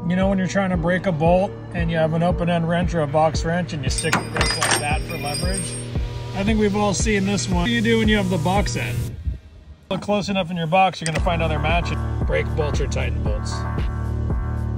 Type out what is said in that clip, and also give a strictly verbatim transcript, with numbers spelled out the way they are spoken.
You know when you're trying to break a bolt and you have an open end wrench or a box wrench and you stick the wrench like that for leverage? I think we've all seen this one. What do you do when you have the box end? Look close enough in your box, you're gonna find other matches. Brake bolts or Titan bolts.